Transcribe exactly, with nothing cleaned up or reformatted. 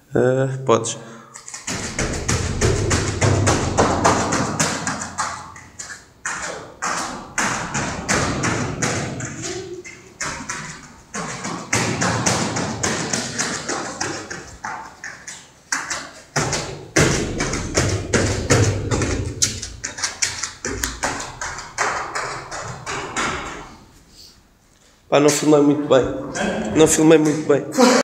Uh, podes. Pá, não filmei muito bem. Não filmei muito bem.